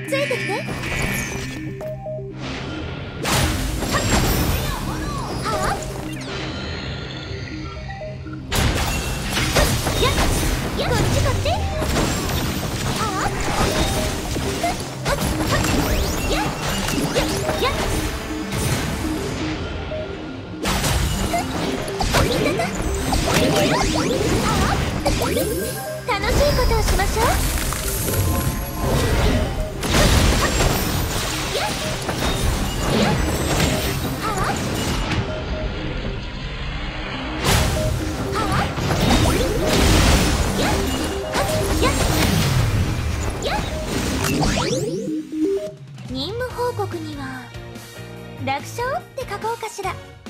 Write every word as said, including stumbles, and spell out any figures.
ついてきて。はあ、やっやっ、こっちこっち。はあ、ふっふっふっ、やっやっやっ、ふっ、いたた、はあ、楽しいことをしましょう。任務報告には楽勝って書こうかしら。